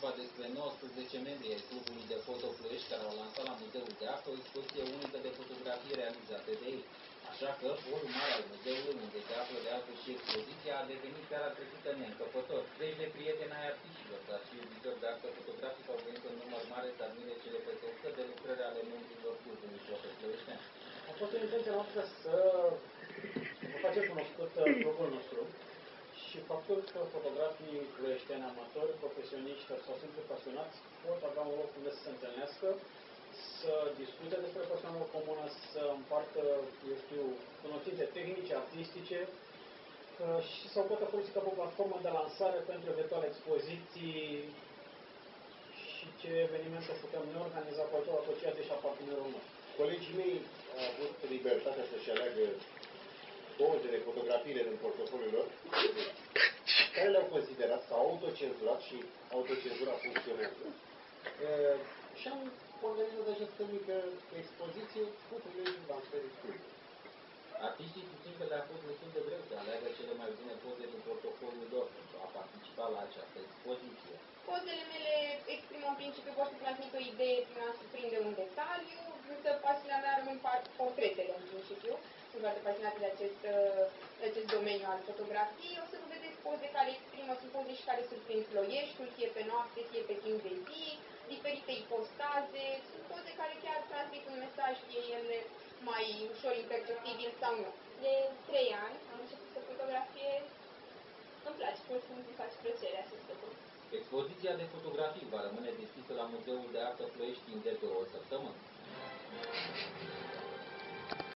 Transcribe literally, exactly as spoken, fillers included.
vorba despre nouăsprezece membri ai Clubului de Foto Ploiești care au lansat la Muzeul de Artă o expoziție unică de fotografii realizate de ei. Așa că forul mare al muzeului, unde se află de altfel și expoziția, a devenit seara trecută neîncăpător. Zeci de prieteni ai artiștilor, dar și iubitori de artă fotografică au venit în număr mare să admire cele peste o sută de lucrări ale membrilor Clubului Foto Ploieștean. A fost o intenție noastră să vă facem cunoscut clubul nostru și faptul că fotografii ploieșteni, amatori, profesioniști sau simpli pasionați pot avea un loc unde să se întâlnească, să discute despre pasiunea lor comună, să împartă, eu știu, cunoștințe tehnice, artistice și să o poată folosi ca o platformă de lansare pentru eventuale expoziții și ce evenimente putem noi organiza cu ajutorul asociației și a partenerilor noștri. Colegii mei au avut libertatea să-și aleagă pozele, fotografiile din portofoliul lor, care le-au considerat, s-au autocenzurat și autocenzura funcționează. E, și am organizat această mică expoziție cu privilegii lansării clubului. Artiștii susțin că le-a fost destul de greu să aleagă cele mai bune poze din portofoliul lor pentru a participa la această expoziție. Pozele mele exprimă în principiu, vor să transmit o idee prin a surprinde un detaliu, însă pasiunea mea rămân portretele în principiu. Sunt foarte pasionată de acest, de acest domeniu al fotografiei. O să vă vedeți poze care exprimă, sunt poze și care surprind Ploieștiul, fie pe noapte, fie pe timp de zi, diferite ipostaze, sunt poze care chiar transmit un mesaj, fie ele mai ușor imperceptibil sau nu. De trei ani am început să fotografiez. Îmi place, pur și simplu îmi face plăcere acest lucru. Expoziția de fotografii va rămâne deschisă la Muzeul de Artă Ploiești timp de două săptămâni.